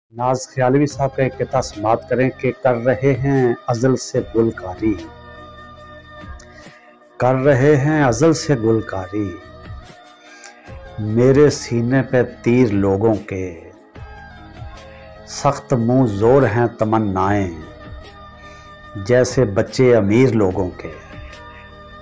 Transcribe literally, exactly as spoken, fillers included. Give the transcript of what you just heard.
नाज ख्यालवी साहब का एक किता समात करें कि कर रहे हैं अज़ल से गुलकारी, कर रहे हैं अज़ल से गुलकारी, मेरे सीने पे तीर लोगों के, सख्त मुंह जोर हैं तमन्नाएं, जैसे बच्चे अमीर लोगों के।